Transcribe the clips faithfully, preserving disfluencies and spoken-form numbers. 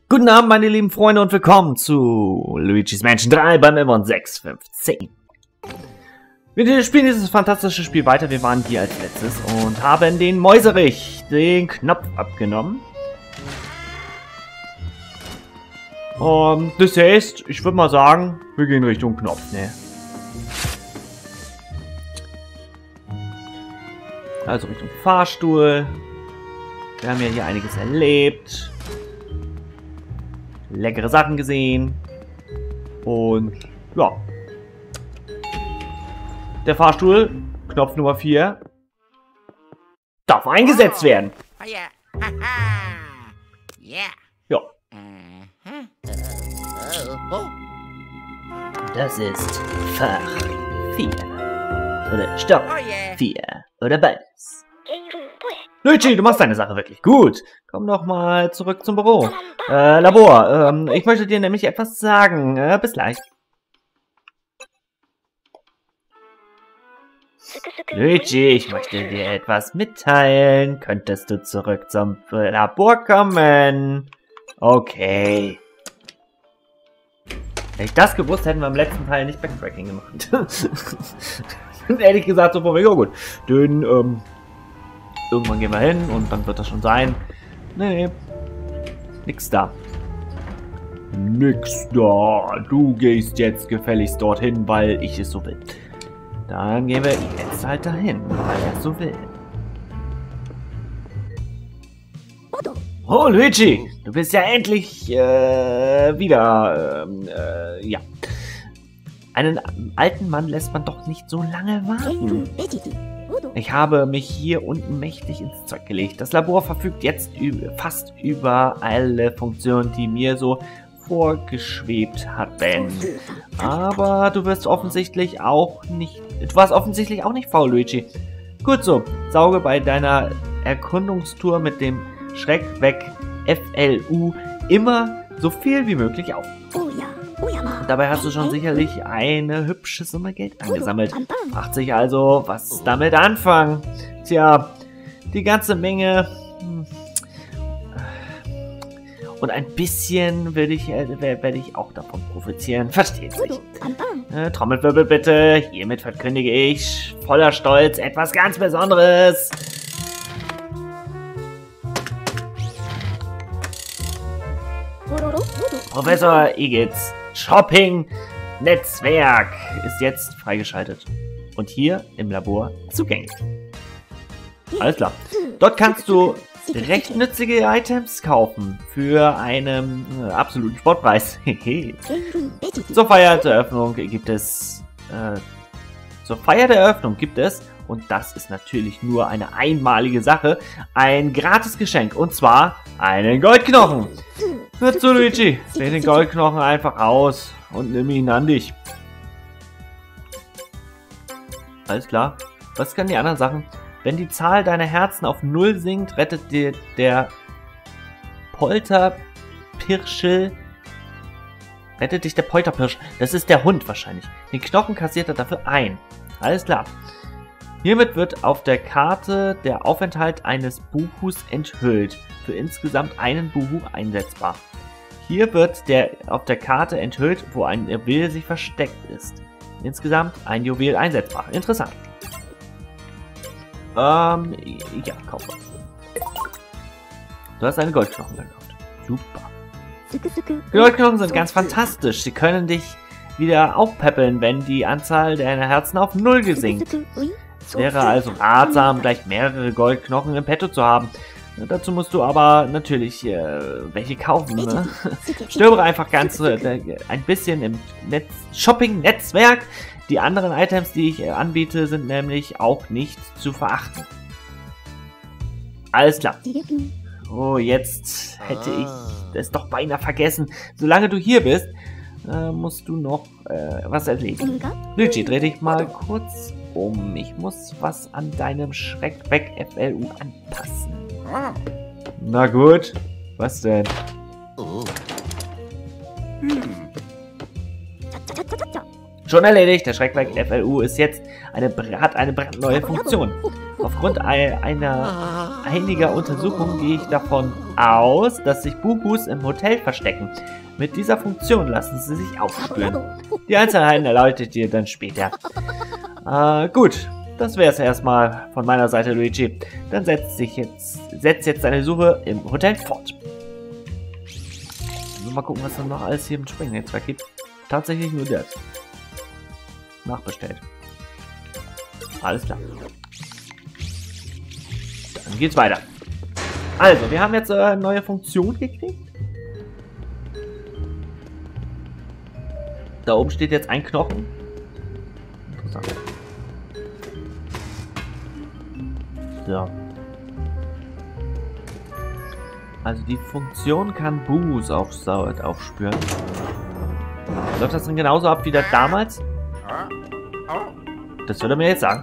Guten Abend, meine lieben Freunde, und willkommen zu Luigi's Mansion drei beim Level sechs fünf zehn. Wir spielen dieses fantastische Spiel weiter. Wir waren hier als letztes und haben den Mäuserich den Knopf abgenommen. Und das heißt, ich würde mal sagen, wir gehen Richtung Knopf, ne? Also Richtung Fahrstuhl. Wir haben ja hier einiges erlebt. Leckere Sachen gesehen. Und ja. Der Fahrstuhl, Knopf Nummer vier, darf eingesetzt werden. Ja. Das ist Fach vier. Oder Stock vier. Oder beides. Luigi, du machst deine Sache wirklich gut. Komm doch mal zurück zum Büro. Äh, Labor, ähm, ich möchte dir nämlich etwas sagen. Äh, bis gleich. Luigi, ich möchte dir etwas mitteilen. Könntest du zurück zum Labor kommen? Okay. Hätte ich das gewusst, hätten wir im letzten Teil nicht Backtracking gemacht. Und ehrlich gesagt, so, ja gut. Denn, ähm, irgendwann gehen wir hin und dann wird das schon sein. Nee, nee. Nix da. Nix da. Du gehst jetzt gefälligst dorthin, weil ich es so will. Dann gehen wir jetzt halt dahin, weil er es so will. Oh, Luigi! Du bist ja endlich äh, wieder, ähm, äh, ja. Einen alten Mann lässt man doch nicht so lange warten. Ich habe mich hier unten mächtig ins Zeug gelegt. Das Labor verfügt jetzt über, fast über alle Funktionen, die mir so vorgeschwebt hatten. Aber du wirst offensichtlich auch nicht... Du warst offensichtlich auch nicht faul, Luigi. Gut so. Sauge bei deiner Erkundungstour mit dem Schreck weg F L U immer so viel wie möglich auf. Und dabei hast du schon sicherlich eine hübsche Summe Geld angesammelt. Fragt sich also, was damit anfangen? Tja, die ganze Menge. Und ein bisschen werde ich, äh, werde ich auch davon profitieren. Versteht sich. Äh, Trommelwirbel bitte. Hiermit verkündige ich voller Stolz etwas ganz Besonderes. Professor Igitz Shopping-Netzwerk ist jetzt freigeschaltet und hier im Labor zugänglich. Alles klar. Dort kannst du recht nützliche Items kaufen für einen äh, absoluten Sportpreis. Zur Feier der Eröffnung gibt es äh, zur Feier der Eröffnung gibt es, und das ist natürlich nur eine einmalige Sache, ein gratis Geschenk, und zwar einen Goldknochen. Hör zu, Luigi, dreh den Goldknochen einfach aus und nimm ihn an dich. Alles klar. Was können die anderen Sachen? Wenn die Zahl deiner Herzen auf null sinkt, rettet dir der Polterpirschel. Rettet dich der Polterpirsch. Das ist der Hund wahrscheinlich. Den Knochen kassiert er dafür ein. Alles klar. Hiermit wird auf der Karte der Aufenthalt eines Buhus enthüllt. Für insgesamt einen Buhu einsetzbar. Hier wird der auf der Karte enthüllt, wo ein Juwel sich versteckt ist. Insgesamt ein Juwel einsetzbar. Interessant. Ähm, ja, kauf was. Du hast eine Goldknochen gekauft. Super. Goldknochen sind ganz fantastisch. Sie können dich wieder aufpäppeln, wenn die Anzahl deiner Herzen auf null gesinkt. Es wäre also ratsam, gleich mehrere Goldknochen im Petto zu haben. Dazu musst du aber natürlich äh, welche kaufen. Ne? Stöbere einfach ganz äh, ein bisschen im Netz Shopping-Netzwerk. Die anderen Items, die ich äh, anbiete, sind nämlich auch nicht zu verachten. Alles klar. Oh, jetzt hätte ich das doch beinahe vergessen. Solange du hier bist, äh, musst du noch äh, was erledigen. Luigi, dreh dich mal kurz um. Ich muss was an deinem Schreck weg F L U anpassen. Na gut. Was denn? Oh. Hm. Schon erledigt. Der Schreck weg F L U ist jetzt eine, hat eine brandneue Funktion. Aufgrund einer einiger Untersuchungen gehe ich davon aus, dass sich Buhus im Hotel verstecken. Mit dieser Funktion lassen sie sich aufspüren. Die Einzelheiten erläutere ich dir dann später. Äh, gut. Das wäre es erstmal von meiner Seite, Luigi. Dann setzt sich jetzt, setzt jetzt deine Suche im Hotel fort. Also mal gucken, was dann noch alles hier im Springnetzwerk gibt. Tatsächlich nur das. Nachbestellt. Alles klar. Dann geht's weiter. Also, wir haben jetzt eine neue Funktion gekriegt. Da oben steht jetzt ein Knochen. Interessant. So. Also die Funktion kann Buhus aufsauert aufspüren. Läuft das denn genauso ab wie das damals? Das würde er mir jetzt sagen.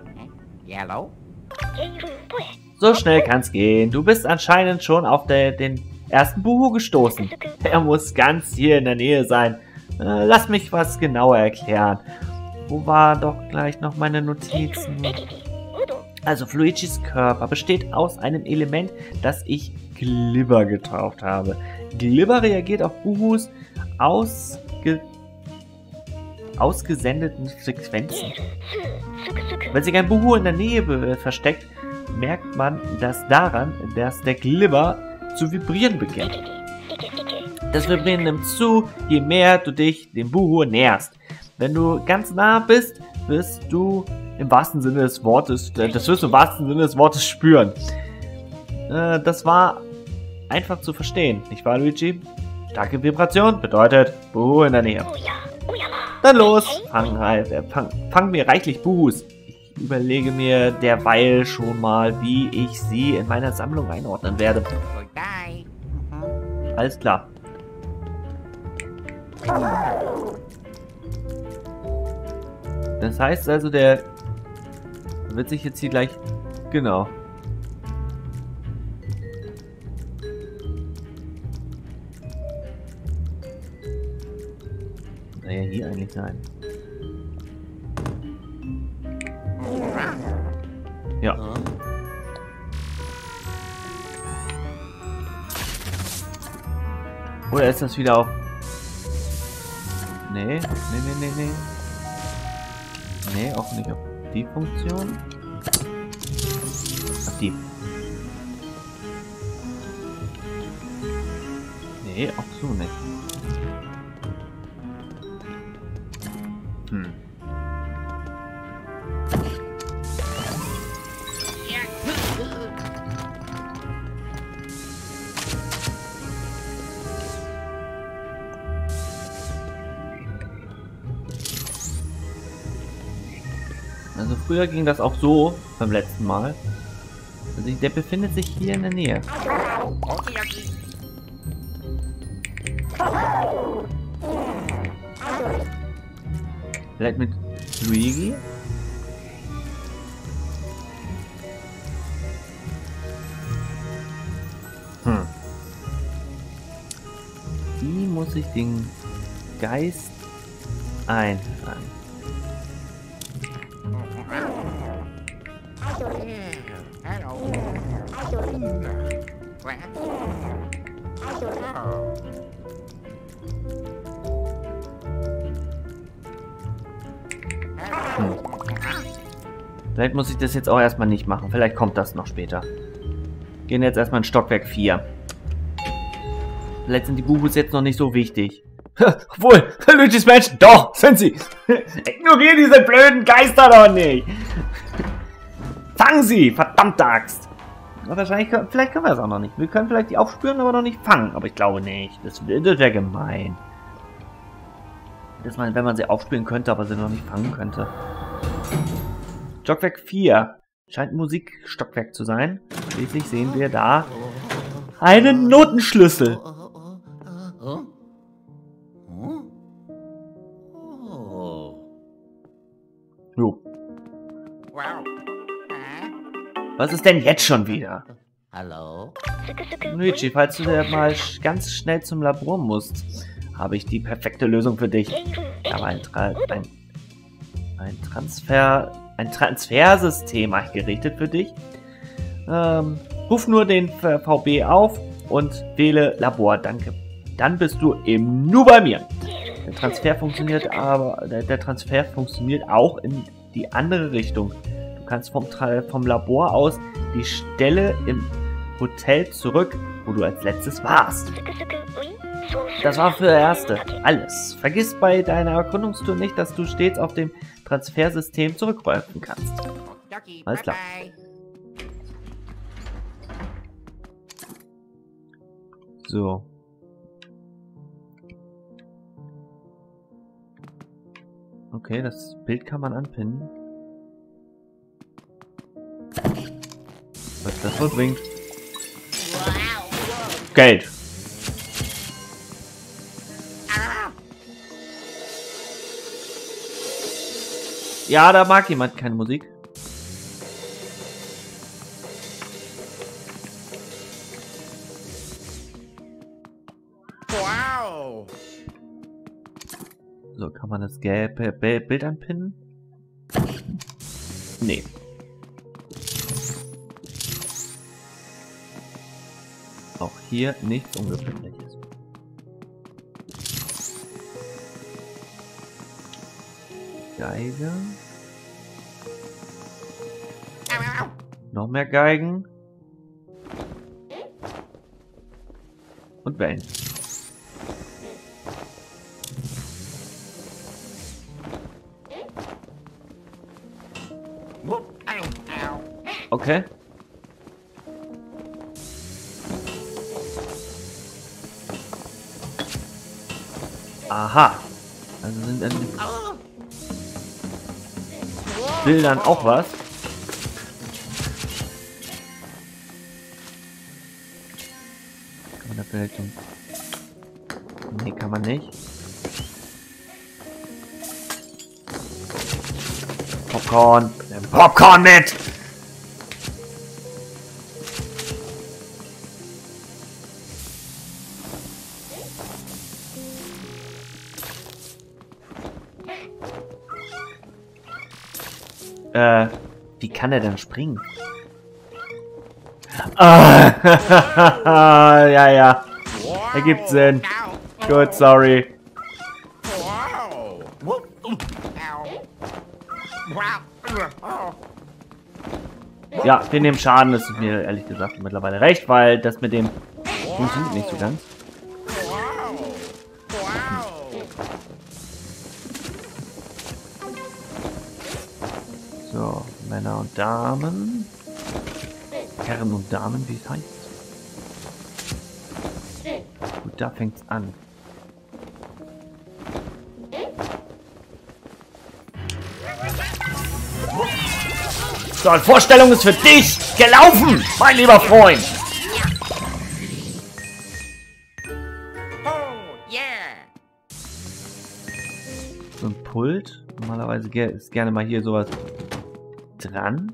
So schnell kann's gehen. Du bist anscheinend schon auf der, den ersten Buhu gestoßen. Er muss ganz hier in der Nähe sein. Äh, lass mich was genauer erklären. Wo war doch gleich noch meine Notizen? Also Luigis Körper besteht aus einem Element, das ich Glibber getauft habe. Glibber reagiert auf Buhus ausge ausgesendeten Frequenzen. Wenn sich ein Buhu in der Nähe versteckt, merkt man das daran, dass der Glibber zu vibrieren beginnt. Das Vibrieren nimmt zu, je mehr du dich dem Buhu näherst. Wenn du ganz nah bist, wirst du im wahrsten Sinne des Wortes, das wirst du im wahrsten Sinne des Wortes spüren. Äh, das war einfach zu verstehen, nicht wahr, Luigi? Starke Vibration bedeutet Buhu in der Nähe. Dann los, fang, halt, äh, fang, fang mir reichlich Buhus. Ich überlege mir derweil schon mal, wie ich sie in meiner Sammlung einordnen werde. Alles klar. Das heißt also, der wird sich jetzt hier gleich... Genau. Naja, hier eigentlich sein. Ja. Oder ist das wieder auf... Nee, nee, nee, nee, nee. Nee, auch nicht auf die Funktion. Auf die. Nee, auch so nicht. Hm. Also früher ging das auch so beim letzten Mal. Also der befindet sich hier in der Nähe. Vielleicht mit Luigi? Hm. Wie muss ich den Geist einfangen? Hm. Vielleicht muss ich das jetzt auch erstmal nicht machen. Vielleicht kommt das noch später. Gehen jetzt erstmal in Stockwerk vier. Vielleicht sind die Buhus jetzt noch nicht so wichtig. Obwohl, Luigi's Mansion, doch, sind sie. Ignoriere diese blöden Geister doch nicht. Fangen sie, verdammte Axt. Wahrscheinlich, vielleicht können wir es auch noch nicht. Wir können vielleicht die aufspüren, aber noch nicht fangen. Aber ich glaube nicht. Das, das wäre gemein. Dass man, wenn man sie aufspüren könnte, aber sie noch nicht fangen könnte. Stockwerk vier. Scheint ein Musikstockwerk zu sein. Schließlich sehen wir da einen Notenschlüssel. Jo. Was ist denn jetzt schon wieder? Hallo? Luigi, falls du mal ganz schnell zum Labor musst, habe ich die perfekte Lösung für dich. Aber ein, Tra ein, ein Transfer ein Transfersystem eingerichtet für dich. Ähm, ruf nur den V B auf und wähle Labor. Danke. Dann bist du eben nur bei mir. Der Transfer funktioniert aber, der, der Transfer funktioniert auch in die andere Richtung. Du kannst vom, vom Labor aus die Stelle im Hotel zurück, wo du als letztes warst. Das war für Erste alles. Vergiss bei deiner Erkundungstour nicht, dass du stets auf dem Transfersystem zurückgreifen kannst. Alles klar. So. Okay, das Bild kann man anpinnen. Was das wohl bringt? Geld. Ja, da mag jemand keine Musik. Wow. So, kann man das gelbe Bild anpinnen? Nee. Auch hier nichts Ungewöhnliches. Geige. Noch mehr Geigen. Und Wellen. Okay. Aha. Also sind an den Bildern auch was. Kann man da vielleicht so... Nee, kann man nicht. Popcorn. Popcorn mit! Äh, wie kann er denn springen? Ah, ja, ja. Ergibt Sinn. Gut, sorry. Ja, wir nehmen Schaden, das ist mir ehrlich gesagt mittlerweile recht, weil das mit dem funktioniert nicht so ganz. So, Männer und Damen. Herren und Damen, wie es heißt. Gut, da fängt's an. So, eine Vorstellung ist für dich gelaufen, mein lieber Freund. So ein Pult. Normalerweise ist gerne mal hier sowas dran.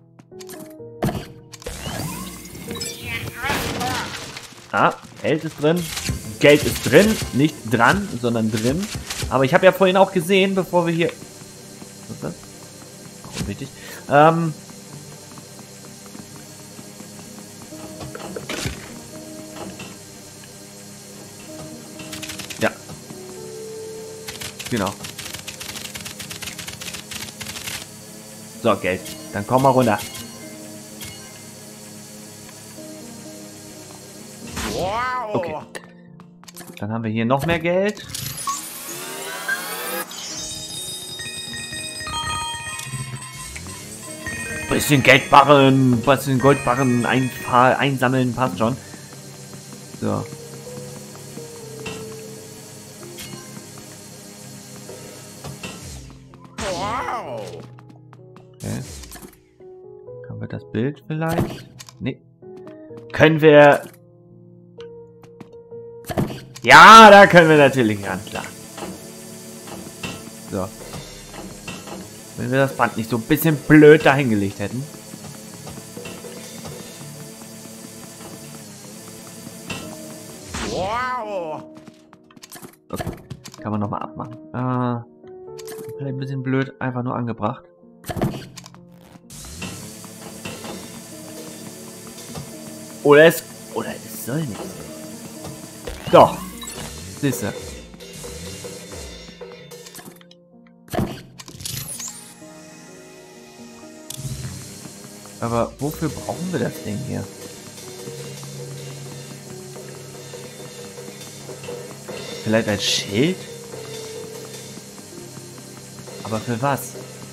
Ah, Geld ist drin. Geld ist drin, nicht dran, sondern drin. Aber ich habe ja vorhin auch gesehen, bevor wir hier... Was ist das? Auch wichtig. Ähm... Ja. Genau. So, Geld. Dann komm mal runter. Okay. Dann haben wir hier noch mehr Geld. Bisschen Geldbarren, bisschen Goldbarren ein, einsammeln, passt schon. So. Okay. Haben wir das Bild vielleicht? Nee. Können wir... Ja, da können wir natürlich ran, klar. So. Wenn wir das Band nicht so ein bisschen blöd dahingelegt hätten. Wow. Okay. Kann man nochmal abmachen. Ah, vielleicht ein bisschen blöd, einfach nur angebracht. Oder es... Oder es soll nicht. Doch. Siehst du. Aber wofür brauchen wir das Ding hier? Vielleicht als Schild? Aber für was?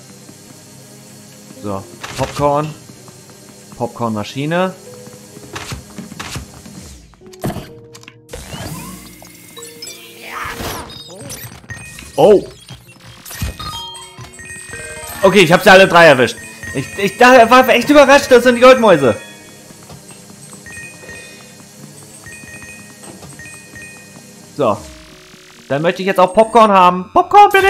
So, Popcorn. Popcornmaschine. Oh! Okay, ich habe sie alle drei erwischt. Ich, ich dachte, war echt überrascht, das sind die Goldmäuse. So. Dann möchte ich jetzt auch Popcorn haben. Popcorn, bitte!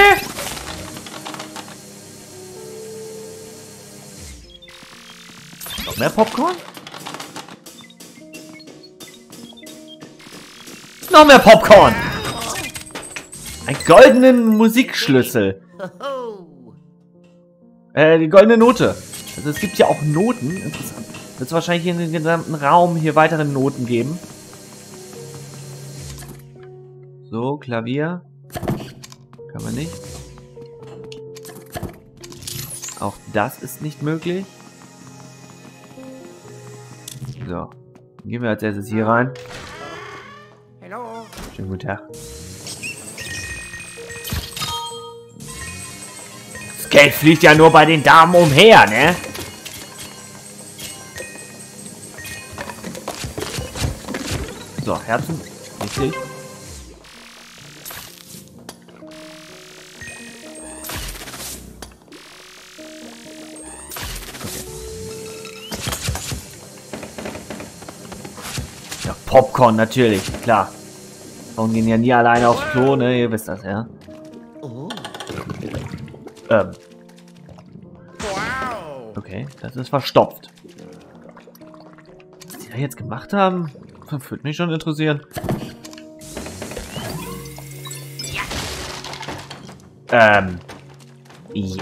Noch mehr Popcorn? Noch mehr Popcorn! Ein goldenen Musikschlüssel. Äh, die goldene Note. Also es gibt ja auch Noten. Interessant. Wird es wahrscheinlich in den gesamten Raum hier weitere Noten geben. So, Klavier. Kann man nicht. Auch das ist nicht möglich. So. Dann gehen wir als erstes hier rein. Schönen guten Tag. Das Geld fliegt ja nur bei den Damen umher, ne? So, Herzen. Richtig. Popcorn, natürlich, klar. Frauen gehen ja nie alleine aufs Klo, ne? Ihr wisst das, ja? Ähm. Okay, das ist verstopft. Was die da jetzt gemacht haben, würde mich schon interessieren. Ähm. Ja.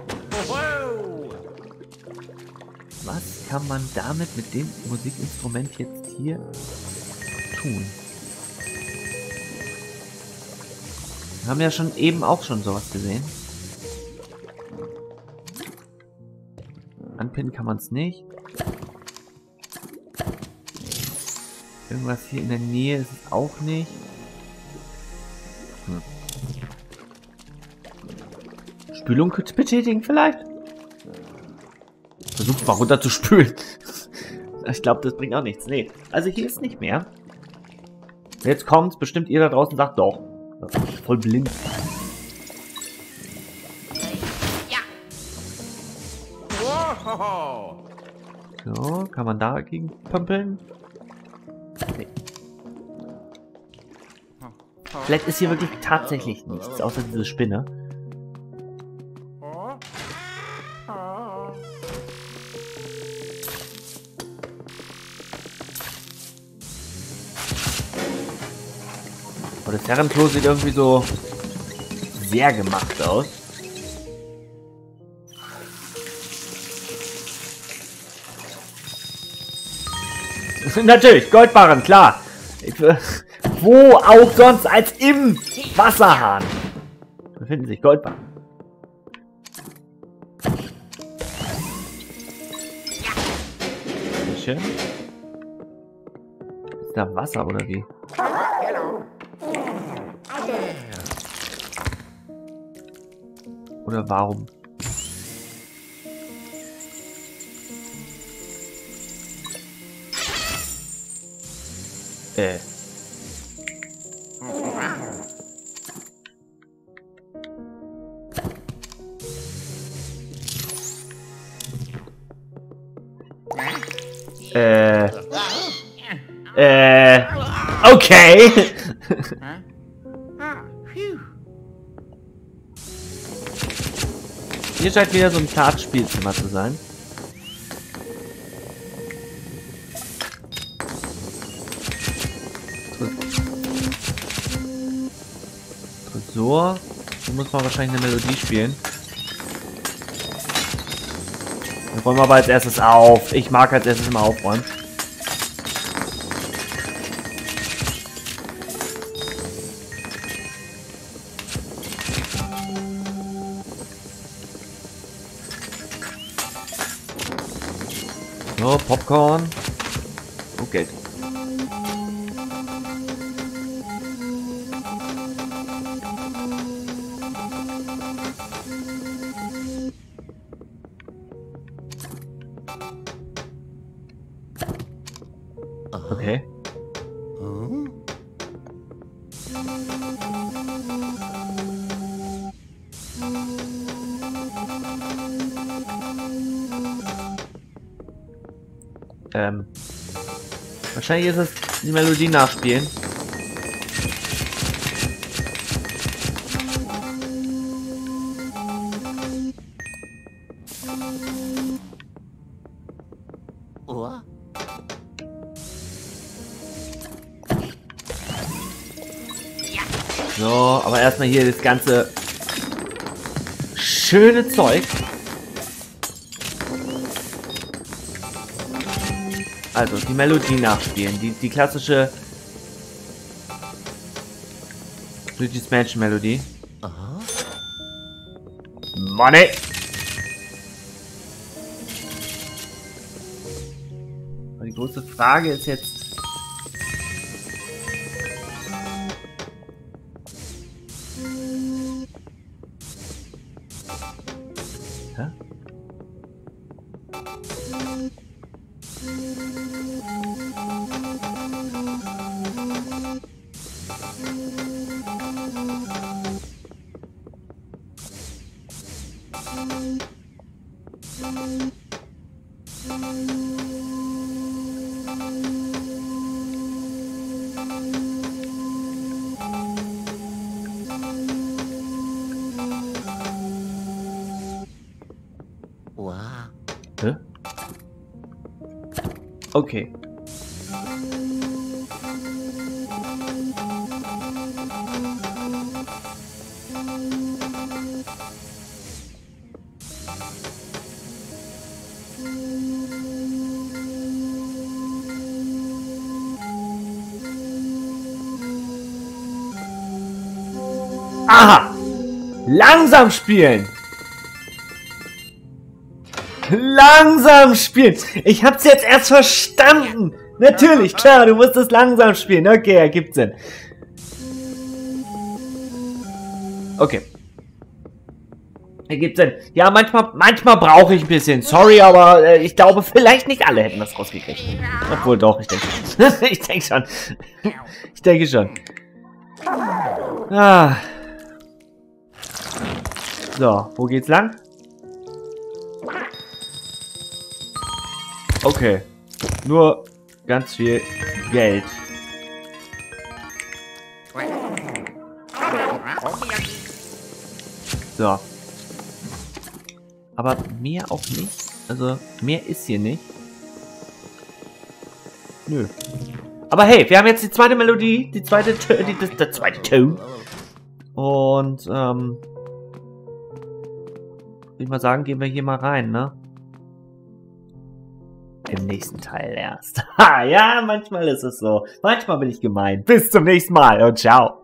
Was kann man damit mit dem Musikinstrument jetzt hier tun? Wir haben ja schon eben auch schon sowas gesehen. Anpinnen kann man es nicht. Irgendwas hier in der Nähe ist es auch nicht. Hm. Spülung betätigen vielleicht? Versucht mal runter zu spülen. Ich glaube, das bringt auch nichts. Nee. Also hier ist nicht mehr. Jetzt kommt's. Bestimmt ihr da draußen sagt doch. Das ist voll blind. Ja. So, kann man dagegen pömpeln? Nee. Vielleicht ist hier wirklich tatsächlich nichts, außer diese Spinne. Das Herrenklo sieht irgendwie so sehr gemacht aus. Natürlich, Goldbarren, klar. Ich, äh, wo auch sonst als im Wasserhahn befinden sich Goldbarren. Schön. Ist da Wasser oder wie? Oder warum? Äh. Äh. Äh. Okay. Hier scheint wieder so ein Kartenspielzimmer zu sein. Tresor. Hier muss man wahrscheinlich eine Melodie spielen. Wir räumen aber als erstes auf. Ich mag als erstes immer aufräumen. So, Popcorn. Oh, Geld. Okay. Ähm. Wahrscheinlich ist es die Melodie nachspielen. So, aber erstmal hier das ganze schöne Zeug. Also, die Melodie nachspielen. Die, die klassische Luigi's Mansion Melodie. Aha. Money! Aber die große Frage ist jetzt... Hä? Hä? Okay. Aha! Langsam spielen! Langsam spielen! Ich hab's jetzt erst verstanden! Natürlich, klar, du musst es langsam spielen. Okay, ergibt Sinn. Okay. Ergibt Sinn. Ja, manchmal, manchmal brauche ich ein bisschen. Sorry, aber äh, ich glaube, vielleicht nicht alle hätten das rausgekriegt. Obwohl doch, ich denke schon. ich denke schon. ich denke schon. Ah. So, wo geht's lang? Okay. Nur ganz viel Geld. So. Aber mehr auch nicht. Also, mehr ist hier nicht. Nö. Aber hey, wir haben jetzt die zweite Melodie. Die zweite, die, das, der zweite Ton. Und, ähm... würde ich mal sagen, gehen wir hier mal rein, ne? Im nächsten Teil erst. Ha, ja, manchmal ist es so. Manchmal bin ich gemein. Bis zum nächsten Mal und ciao.